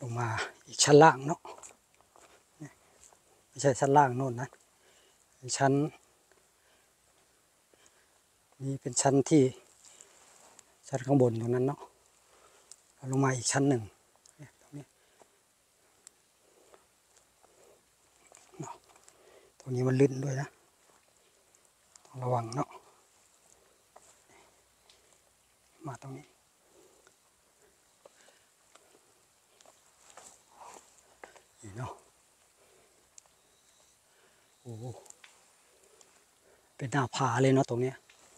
ลงมาอีกชั้นล่างเนาะไม่ใช่ชั้นล่างโน่นนะชั้นนี้เป็นชั้นที่ชั้นข้างบนตรงนั้นเนาะลงมาอีกชั้นหนึ่งตรงนี้มันลื่นด้วยนะต้องระวังเนาะมาตรงนี้นี่เนาะโอ้เป็นหน้าผาเลยเนาะตรงเนี้ย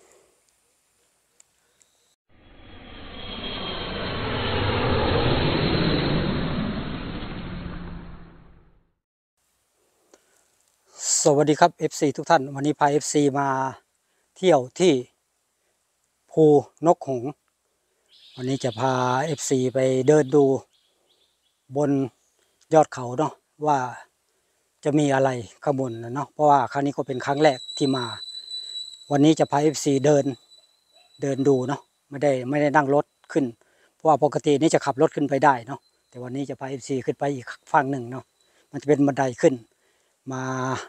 สวัสดีครับ FC ทุกท่านวันนี้พา FC มาเที่ยวที่ภูนกหงส์วันนี้จะพา FC ไปเดินดูบนยอดเขาเนาะว่าจะมีอะไรข้างบนเนาะเพราะว่าครั้งนี้ก็เป็นครั้งแรกที่มาวันนี้จะพา FC เดินดูเนาะไม่ได้นั่งรถขึ้นเพราะว่าปกตินี่จะขับรถขึ้นไปได้เนาะแต่วันนี้จะพา FC ขึ้นไปอีกฝั่งหนึ่งเนาะมันจะเป็นบันไดขึ้นมา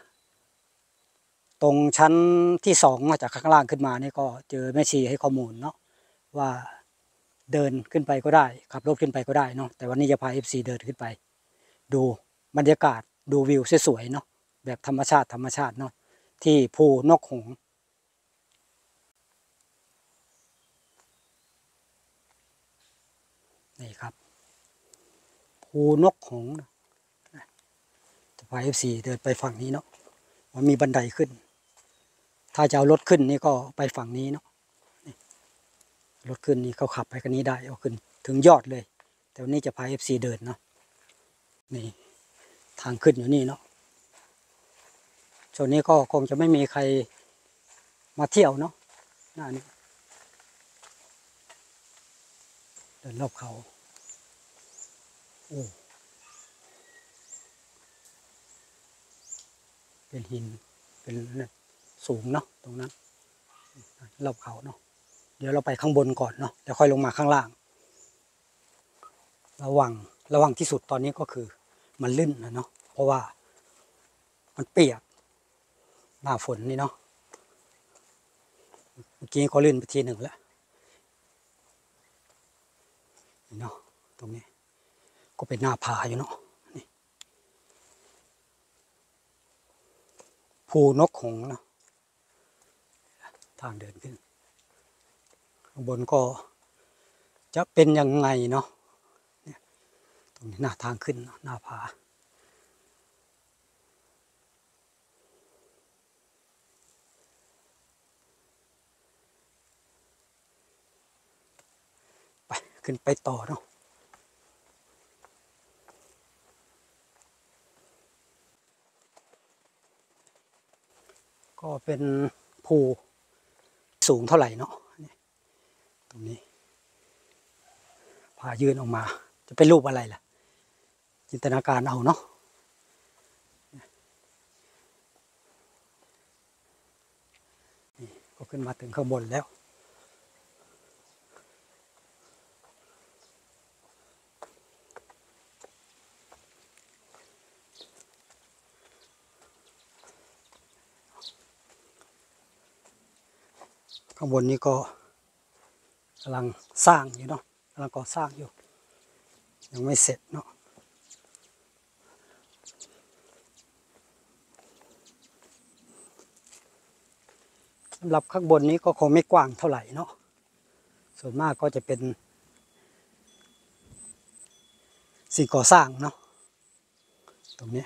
ตรงชั้นที่2มาจากข้างล่างขึ้นมานี่ก็เจอแม่ชีให้ข้อมูลเนาะว่าเดินขึ้นไปก็ได้ขับรถขึ้นไปก็ได้เนาะแต่วันนี้จะพา FC เดินขึ้นไปดูบรรยากาศดูวิวสวยๆเนาะแบบธรรมชาติเนาะที่ภูนกหงส์นี่ครับภูนกหงส์จะพา FC เดินไปฝั่งนี้เนาะมันมีบันไดขึ้นถ้าจะเอารถขึ้นนี่ก็ไปฝั่งนี้เนาะรถขึ้นนี่เขาขับไปกันนี้ได้เอาขึ้นถึงยอดเลยแต่วันนี้จะพา FC เดินเนาะนี่ทางขึ้นอยู่นี่เนาะช่วงนี้ก็คงจะไม่มีใครมาเที่ยวเนาะหน้านี้เดินรอบเขาโอ้เป็นหินเป็นสูงเนาะตรงนั้นรอบเขาเนาะเดี๋ยวเราไปข้างบนก่อนเนาะแล้วค่อยลงมาข้างล่างระวังที่สุดตอนนี้ก็คือมันลื่นนะเนาะเพราะว่ามันเปียกหน้าฝนนี่เนาะเมื่อกี้ก็ลื่นไปทีหนึ่งแล้วนี่เนาะตรงนี้ก็เป็นหน้าผาอยู่เนาะนี่ภูนกหงส์เนาะทางเดินขึ้นข้างบนก็จะเป็นยังไงเนาะเนี่ยตรงนี้หน้าทางขึ้นหน้าผาไปขึ้นไปต่อเนาะก็เป็นภูสูงเท่าไหร่เนาะตรงนี้พายืนออกมาจะเป็นรูปอะไรล่ะจินตนาการเอาเนาะนี่ก็ขึ้นมาถึงข้างบนแล้วข้างบนนี้ก็กำลังสร้างอยู่เนาะกำลังก่อสร้างอยู่ยังไม่เสร็จเนาะสำหรับข้างบนนี้ก็คงไม่กว้างเท่าไหร่เนาะส่วนมากก็จะเป็นสิ่งก่อสร้างเนาะตรงนี้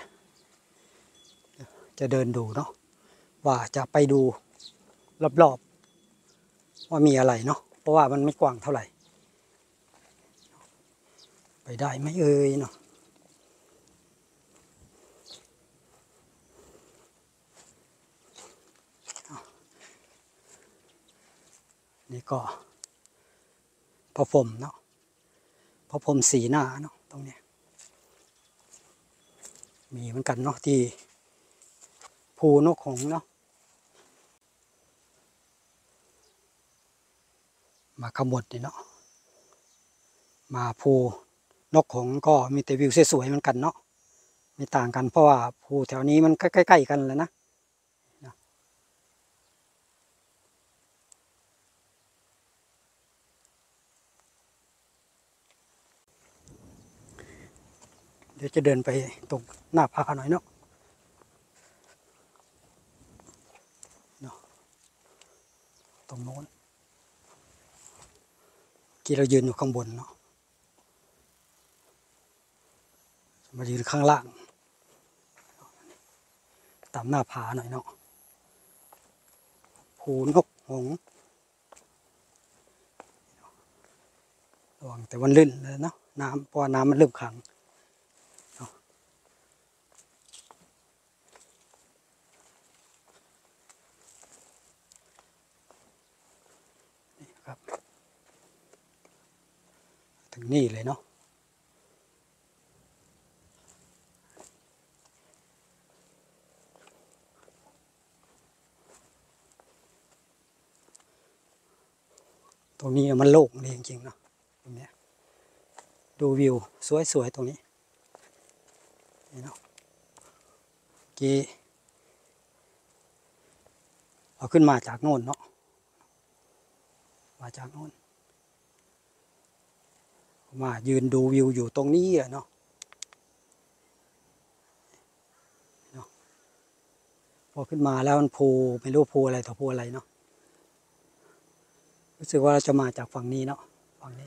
จะเดินดูเนาะว่าจะไปดูรอบๆว่ามีอะไรเนาะเพราะว่ามันไม่กว้างเท่าไหร่ไปได้ไหมเอ่ยเนาะนี่ก็พระพรหมเนาะพระพรหมสีหน้าเนาะตรงนี้มีเหมือนกันเนาะที่ภูนกหงส์เนาะมาขบวนนี่เนาะมาภูนกหงส์ก็มีแต่วิวสวยๆเหมือนกันเนาะไม่ต่างกันเพราะว่าภูแถวนี้มันใกล้ๆกันเลยนะเดี๋ยวจะเดินไปตรงหน้าผาหน่อยเนาะตรงโน้นที่เรายืนอยู่ข้างบนเนาะมายืนข้างล่างตามหน้าผาหน่อยเนาะภูนกหงส์ระวังแต่วันลื่นเลยเนาะน้ำเพราะว่าน้ำมันเริ่มขังนี่ครับถึงนี่เลยเนาะตรงนี้มันโล่งดีจริงๆเนาะตรงนี้ดูวิวสวยๆตรงนี้นี่เนาะกี้เอาขึ้นมาจากโน่นเนาะมาจากโน่นมายืนดูวิวอยู่ตรงนี้อะเนาะพอขึ้นมาแล้วมันภูไม่รู้ภูอะไรต่อภูอะไรเนาะรู้สึกว่าเราจะมาจากฝั่งนี้เนาะฝั่งนี้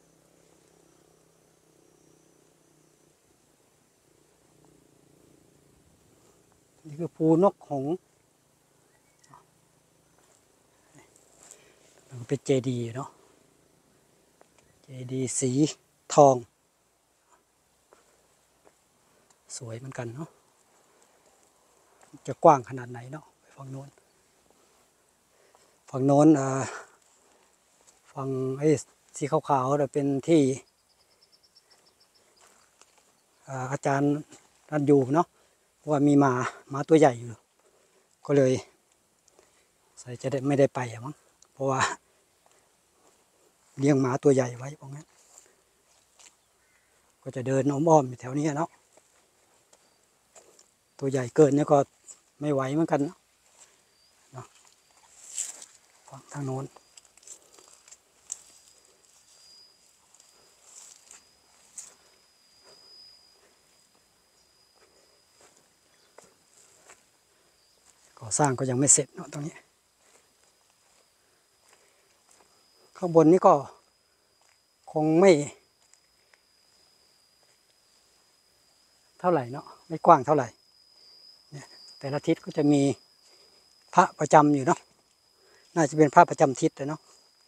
นี่คือภูนกหงส์มันเป็นเจดีย์เนาะเจดีย์สีทองสวยเหมือนกันเนาะจะกว้างขนาดไหนเนาะไปฝั่งโน้นฝั่งโน้นฝั่งไอ้สีขาวๆเป็นที่อาจารย์นันอยู่เนาะว่ามีหมาตัวใหญ่อยู่ก็เลยใส่จะได้ไม่ได้ไปมั้งเพราะว่าเลี้ยงหมาตัวใหญ่ไว้เพราะงั้นก็จะเดินอ้อมๆอยู่แถวนี้เนาะตัวใหญ่เกินเนี่ยก็ไม่ไหวเหมือนกันเนาะฝั่งทางโน้นก่อสร้างก็ยังไม่เสร็จเนาะตรงนี้ข้างบนนี้ก็คงไม่เท่าไหร่เนาะไม่กว้างเท่าไหร่เนี่ยแต่ละทิศก็จะมีพระประจำอยู่เนาะน่าจะเป็นพระประจำทิศเลยเนาะ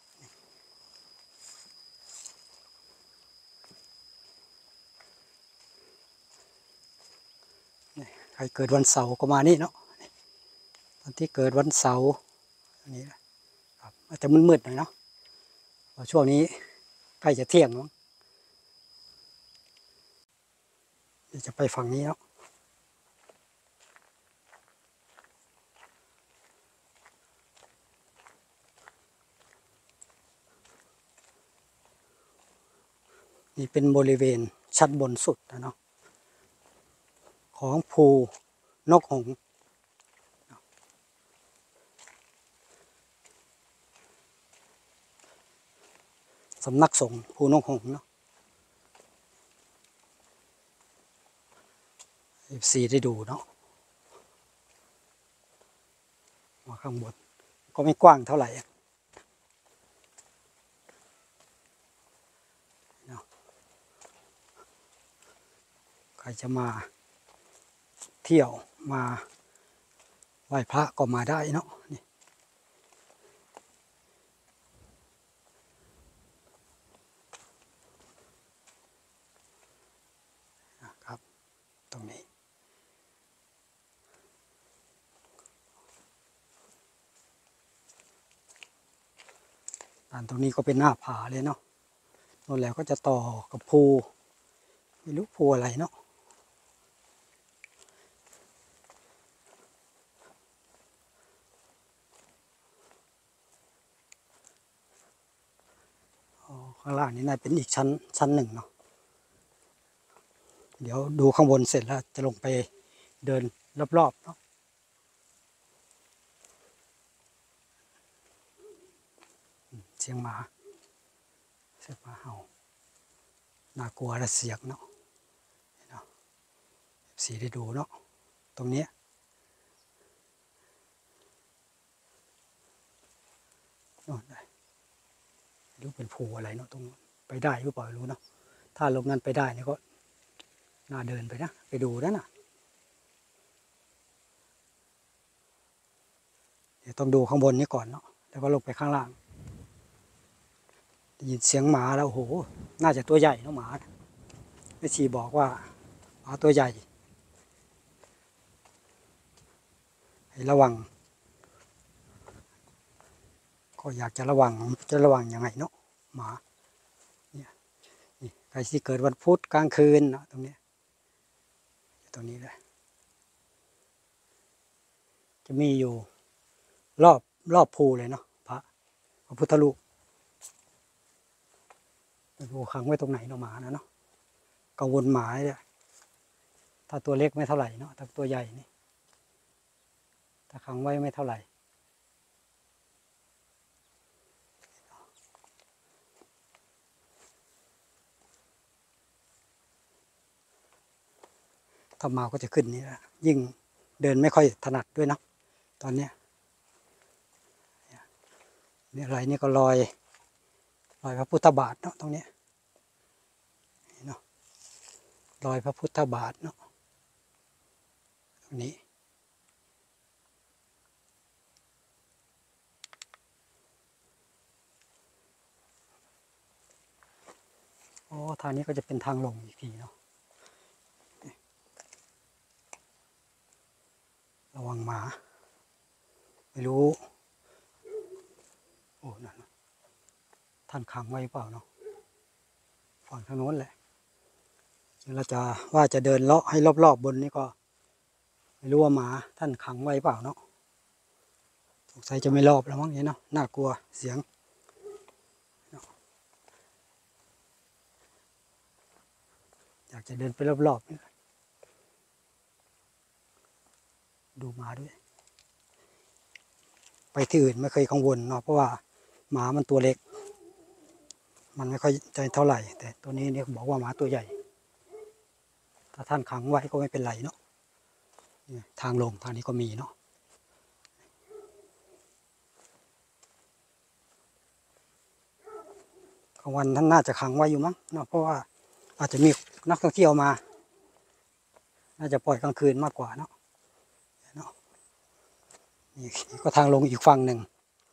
ใครเกิดวันเสาร์ก็มานี่เนาะตอนที่เกิดวันเสาร์อันนี้ครับอาจจะมืดๆหน่อยเนาะเพราะช่วงนี้ใกล้จะเที่ยงแล้วเดี๋ยวจะไปฝั่งนี้เนาะนี่เป็นบริเวณชั้นบนสุดนะเนาะของภูนกหงส์สำนักสงฆ์ภูนกหงส์เนาะ14ได้ดูเนาะมาข้างบนก็ไม่กว้างเท่าไหร่เนาะใครจะมาเที่ยวมาไหว้พระก็มาได้เนาะนี่นะครับตรงนี้ตรงนี้ก็เป็นหน้าผาเลยเนาะนู่นแล้วก็จะต่อกับภูไม่รู้ภูอะไรเนาะข้างล่างนี่น่าเป็นอีกชั้นหนึ่งเนาะเดี๋ยวดูข้างบนเสร็จแล้วจะลงไปเดินรอบๆเนาะเสียงหมาเสียงหมาเห่าน่ากลัวและเสียงเนาะสีได้ดูเนาะตรงนี้โน่นได้ไม่รู้เป็นภูอะไรเนาะตรงไปได้หรือเปล่าไม่รู้เนาะถ้าลงนั้นไปได้เนี่ยก็น่าเดินไปนะไปดูนะน่ะเดี๋ยวต้องดูข้างบนนี้ก่อนเนาะแล้วก็ลงไปข้างล่างได้ยินเสียงหมาแล้วโอ้โหน่าจะตัวใหญ่เนาะหมาแม่ชีบอกว่าหมาตัวใหญ่ให้ระวังก็อยากจะระวังยังไงเนาะหมาเนี่ยนี่ใครที่เกิดวันพุธกลางคืนเนาะตรงนี้เลยจะมีอยู่รอบภูเลยเนาะพระพุทธรูปไม่รู้ขังไว้ตรงไหนเนาะหมานะเนาะกังวลหมาเนี่ยถ้าตัวเล็กไม่เท่าไหร่เนาะถ้าตัวใหญ่นี่ถ้าขังไว้ไม่เท่าไหร่ถ้ามาก็จะขึ้นนี่แหละยิ่งเดินไม่ค่อยถนัดด้วยนะตอนเนี้ยนี่อะไรนี่ก็รอยพระพุทธบาทเนาะตรงนี้เนาะรอยพระพุทธบาทเนาะตรงนี้โอ้ทางนี้ก็จะเป็นทางลงอีกทีเนาะระวังหมาไม่รู้โอ้นั่นท่านขังไว้เปล่าเนาะฝั่งทางโน้นแหละเราจะว่าจะเดินเลาะให้รอบๆบนนี้ก็ไม่รู้ว่าหมาท่านขังไว้เปล่าเนาะสงสัยจะไม่รอบแล้วมั้งเนี่ยเนาะน่ากลัวเสียงอยากจะเดินไปรอบๆนี่ดูหมาด้วยไปที่อื่นไม่เคยกังวลเนาะเพราะว่าหมามันตัวเล็กมันไม่ค่อยใจเท่าไหร่แต่ตัวนี้เนี่ยบอกว่าหมาตัวใหญ่ถ้าท่านขังไว้ก็ไม่เป็นไรเนาะทางลงทางนี้ก็มีเนาะกลางวันท่านน่าจะขังไว้อยู่มั้งเนาะเพราะว่าอาจจะมีนักท่องเที่ยวมาน่าจะปล่อยกลางคืนมากกว่าเนาะนี่ก็ทางลงอีกฝั่งหนึ่ง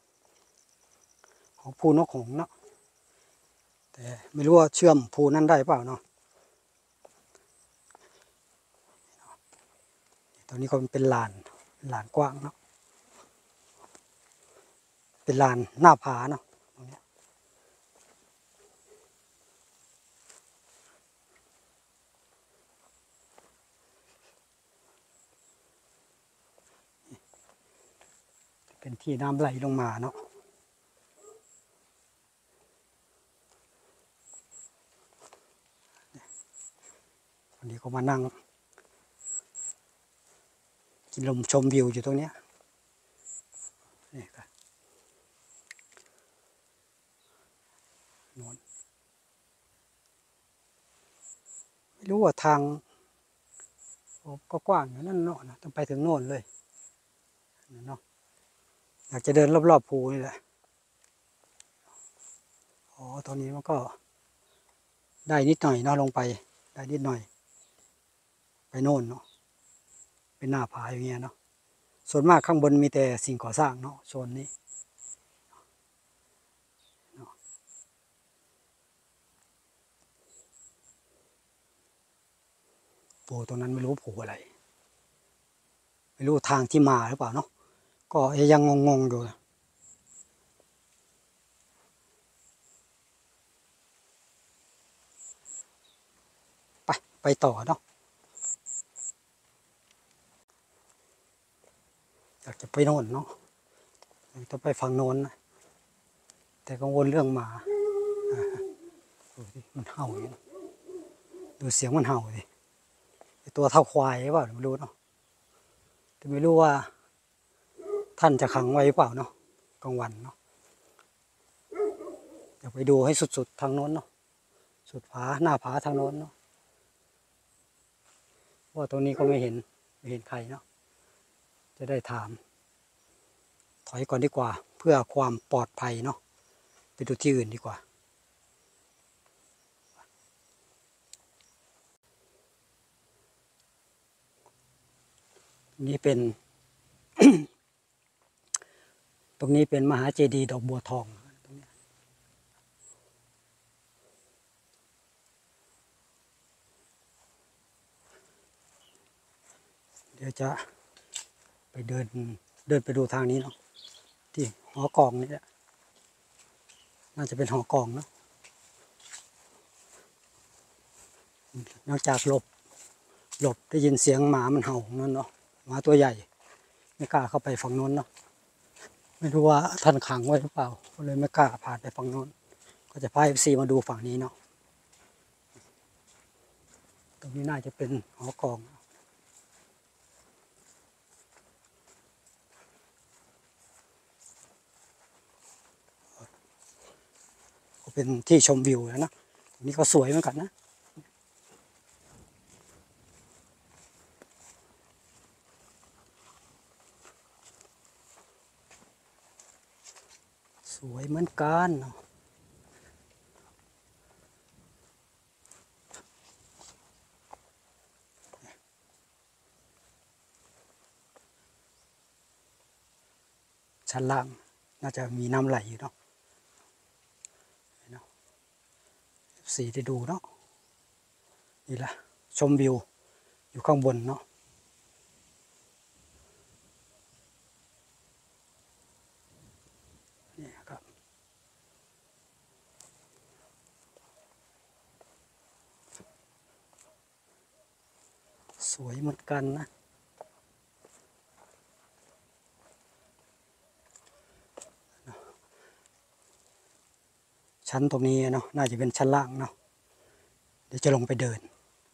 ของภูนกหงส์เนาะแต่ไม่รู้ว่าเชื่อมภูนั้นได้เปล่าเนาะตอนนี้ก็เป็นลานกว้างเนาะเป็นลานหน้าผาเนาะตรงนี้เป็นที่น้ำไหลลงมาเนาะวันนี้ก็มานั่งกินลมชมวิวอยู่ตรงนี้นี่ครับโน่นไม่รู้ว่าทางก็กว้างอยู่นั่นเนาะต้องไปถึงโน่นเลยเนาะอยากจะเดินรอบๆภูนี่แหละอ๋อตอนนี้มันก็ได้นิดหน่อยเนาะลงไปได้นิดหน่อยไปโน่นเนาะเป็นหน้าผาอย่างเงี้ยเนาะส่วนมากข้างบนมีแต่สิ่งก่อสร้างเนาะโซนนี้ภูตรงนั้นไม่รู้ภูอะไรไม่รู้ทางที่มาหรือเปล่าเนาะก็ยังงงๆอยู่ไปต่อเนาะอยากจะไปโน่นเนาะจะไปฝั่งโน้นนะแต่กังวลเรื่องหมาดูสิมันเห่าอย่างนี้ดูเสียงมันเห่าสิตัวเท่าควายหรือเปล่าไม่รู้เนาะแต่ไม่รู้ว่าท่านจะขังไว้หรือเปล่าเนาะกลางวันเนาะเดี๋ยวไปดูให้สุดๆทางโน้นเนาะสุดผาหน้าผาทางโน้นเนาะว่าตรงนี้ก็ไม่เห็นใครเนาะจะได้ถามถอยก่อนดีกว่าเพื่อความปลอดภัยเนาะไปดูที่อื่นดีกว่านี่เป็น ตรงนี้เป็นมหาเจดีย์ดอกบัวทองตรงนี้เดี๋ยวจะไปเดินไปดูทางนี้เนาะที่หอกองนี่แหละน่าจะเป็นหอกองเนาะนอกจากหลบได้ยินเสียงหมามันเห่านั่นเนาะหมาตัวใหญ่ไม่กล้าเข้าไปฝั่งโน้นเนาะไม่รู้ว่าท่านขังไว้หรือเปล่าก็เลยไม่กล้าผ่านไปฝั่งโน้นก็จะพาFCมาดูฝั่งนี้เนาะตรงนี้น่าจะเป็นหอกองก็เป็นที่ชมวิวแล้วนะตรงนี้ก็สวยเหมือนกันนะสวยเหมือนกันเนาะชั้นล่างน่าจะมีน้ำไหลอยู่เนาะสีได้ดูเนาะนี่แหละชมวิวอยู่ข้างบนเนาะนี่ครับสวยเหมือนกันนะชั้นตรงนี้เนาะน่าจะเป็นชั้นล่างเนาะเดี๋ยวจะลงไปเดิน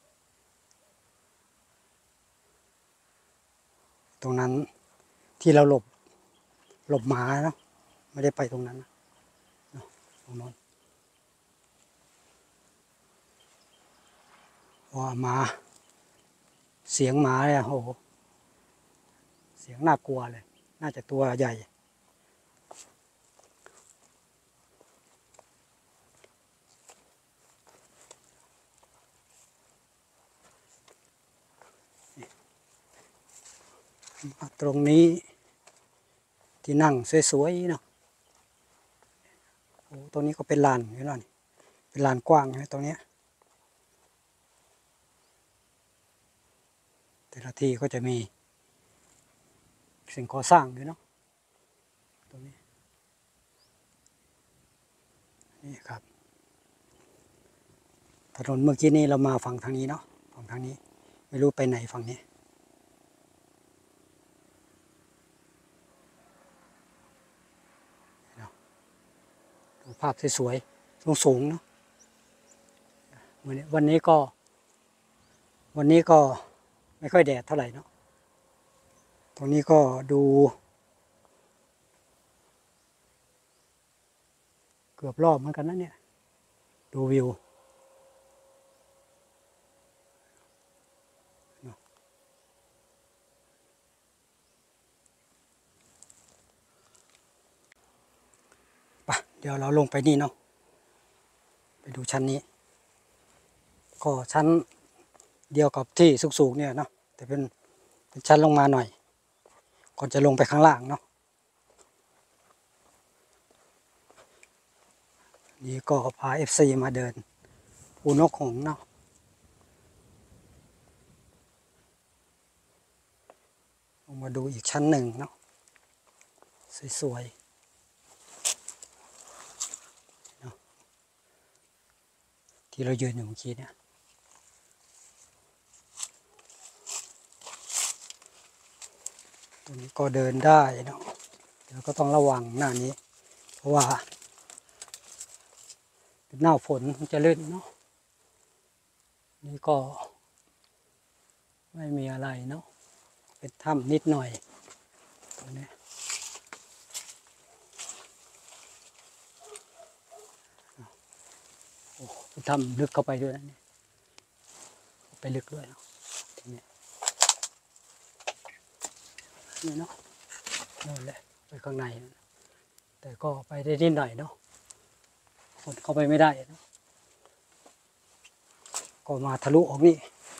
ตรงนั้นที่เราหลบหมาเนาะไม่ได้ไปตรงนั้นเนาะตรงนั้นว่าหมาเสียงหมาเนี่ยโอ้โหเสียงน่ากลัวเลยน่าจะตัวใหญ่ตรงนี้ที่นั่งสวยๆเนาะโอ้ตรงนี้ก็เป็นลานอยู่แล้วนี่เป็นลานกว้างนะตรงนี้แต่ละที่ก็จะมีสิ่งก่อสร้างอยู่เนาะตรงนี้นี่ครับถนนเมื่อกี้นี้เรามาฝั่งทางนี้เนาะฝั่งทางนี้ไม่รู้ไปไหนฝั่งนี้ดูภาพสวยๆสูงๆเนาะวันนี้ก็ไม่ค่อยแดดเท่าไหร่เนาะตรงนี้ก็ดูเกือบรอบเหมือนกันนะเนี่ยดูวิวไปเดี๋ยวเราลงไปนี่เนาะไปดูชั้นนี้ก็ชั้นเดียวกับที่สูงๆเนี่ยเนาะแต่เป็นชั้นลงมาหน่อยก่อนจะลงไปข้างล่างเนาะนี่ก็พา FC มาเดินภูนกหงส์เนาะลงมาดูอีกชั้นหนึ่งเนาะสวยๆเนาะที่เรายืนอยู่เมื่อกี้เนี่ยตรงนี้ก็เดินได้เนาะเดี๋ยวก็ต้องระวังหน้านี้เพราะว่าเป็นหน้าฝนมันจะลื่นเนาะนี่ก็ไม่มีอะไรเนาะเป็นถ้ำนิดหน่อยตรงนี้โอ้เป็นถ้ำลึกเข้าไปด้วยนะเนี่ยไปลึกด้วยเนาะทีนี้นี่เนาะนั่นแหละไปข้างในแต่ก็ไปได้นิดหน่อยเนาะคนเข้าไปไม่ได้เนาะก็มาทะลุออกนี่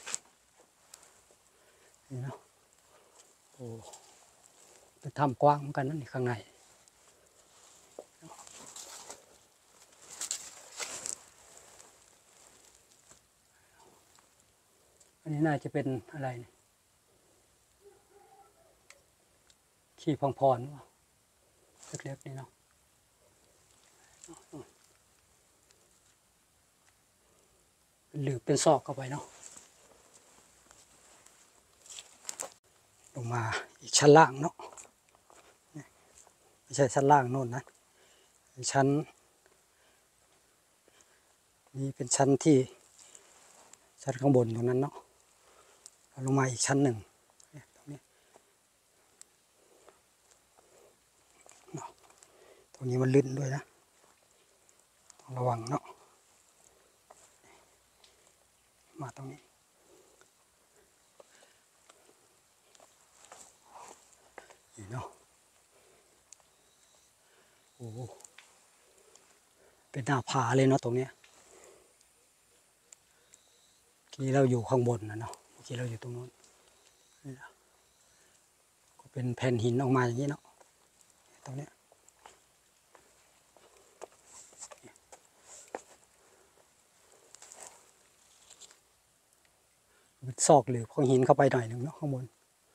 เนาะโอ้เป็นถ้ำกว้างเหมือนกันนั่นนี่ข้างในอันนี้น่าจะเป็นอะไรขี้พองพรเล็กๆนี่เนาะหรือเป็นซอกเข้าไปเนาะลงมาอีกชั้นล่างเนาะไม่ใช่ชั้นล่างโน่นนะชั้นนี้เป็นชั้นที่ชั้นข้างบนตรงนั้นเนาะลงมาอีกชั้นหนึ่งตรงนี้ตรงนี้มันลื่นด้วยนะต้องระวังเนาะมาตรงนี้นี่เนาะโอ้เป็นหน้าผาเลยเนาะตรงนี้ที่เราอยู่ข้างบนนะเนาะที่เราอยู่ตรงนู้นนี่นะก็เป็นแผ่นหินออกมาอย่างนี้เนาะตรงนี้เป็นซอกหรือของหินเข้าไปหน่อยหนึ่งเนาะข้างบน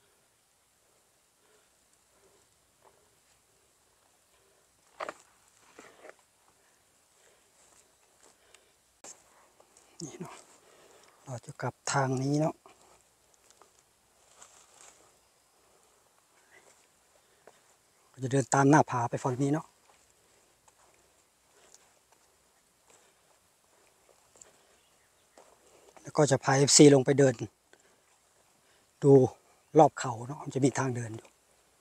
นี่เนาะเราจะกลับทางนี้เนาะก็จะเดินตามหน้าผาไปฝั่งนี้เนาะแล้วก็จะพา FC ลงไปเดินดูรอบเขาเนาะมันจะมีทางเดินอยู่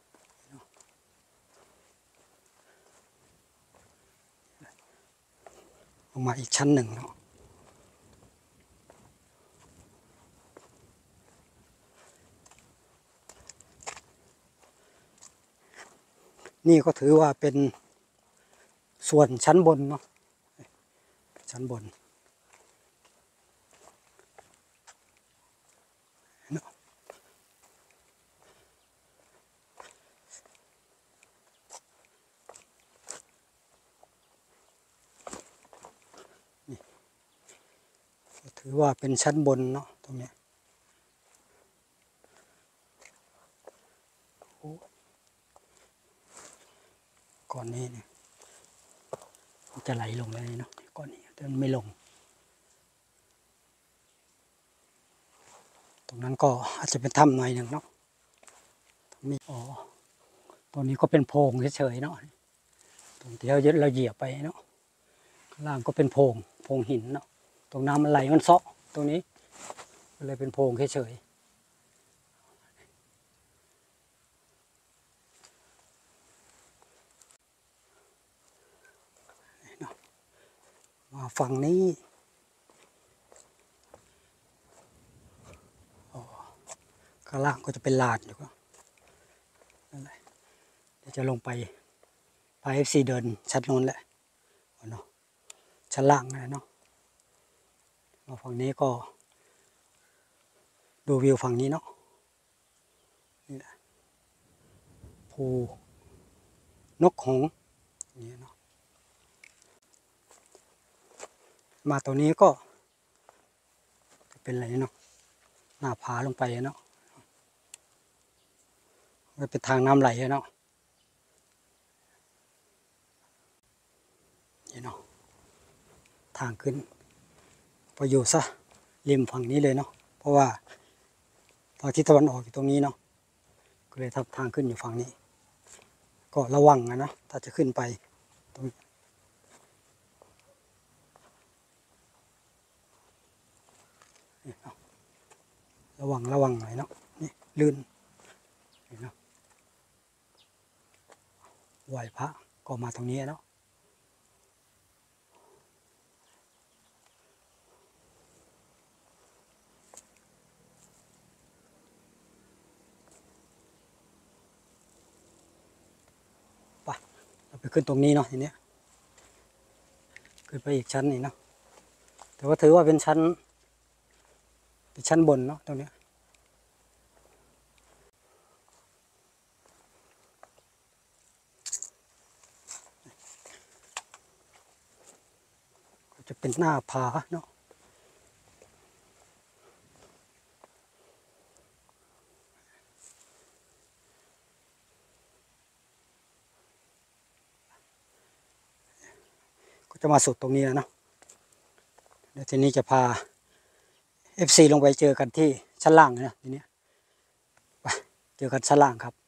ลงมาอีกชั้นหนึ่งเนาะนี่ก็ถือว่าเป็นส่วนชั้นบนเนาะชั้นบนถือว่าเป็นชั้นบนเนาะตรงนี้ก่อนนี้เนี่ยมันจะไหลลงเลยเนาะก่อนนี้แต่มันไม่ลงตรงนั้นก็อาจจะเป็นถ้ำหน่อยหนึ่งเนาะตรงนี้อ๋อตรงนี้ก็เป็นโพรงเฉยๆเนาะตรงที่เราเหยียบไปเนาะข้างล่างก็เป็นโพรงหินเนาะตรงน้ำมันไหลมันเซาะตรงนี้ก็เลยเป็นโพรงเฉยๆมาฝั่งนี้ข้างล่างก็จะเป็นลานอยู่ก็นั่นแหละเดี๋ยวจะลงไปพา FC เดินชั้นโน้นแหละเนาะชั้นล่างนะเนาะมาฝั่งนี้ก็ดูวิวฝั่งนี้เนาะนี่แหละภูนกหงส์นี่เนาะมาตัวนี้ก็จะเป็นอะไรเนาะหน้าผาลงไปเนาะมันเป็นทางน้ำไหลเนาะนี่เนาะทางขึ้นพออยู่ซะริมฝั่งนี้เลยเนาะเพราะว่าทางทิศตะวันออกอยู่ตรงนี้เนาะก็เลยทำทางขึ้นอยู่ฝั่งนี้ก็ระวังนะถ้าจะขึ้นไปตรงระวังหน่อยเนาะนี่ลื่นนี่เนาะไหวพระก็มาตรงนี้เนาะไปเราไปขึ้นตรงนี้เนาะทีนี้ขึ้นไปอีกชั้นนี่เนาะแต่ว่าถือว่าเป็นชั้นบนเนาะตรงนี้จะเป็นหน้าผาเนาะก็จะมาสุดตรงนี้แล้วเนาะเดี๋ยวทีนี้จะพา FC ลงไปเจอกันที่ชั้นล่างนะทีนี้ไปเจอกันชั้นล่างครับ